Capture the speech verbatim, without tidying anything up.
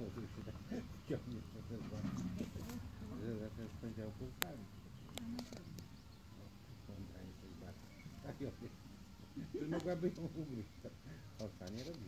może się tak wciągnie trochę za, że zacząć z poniedziałkówkami. Mądra jesteś bardzo. Tak, ja to mogłaby ją ugryźć. Osa nie robi.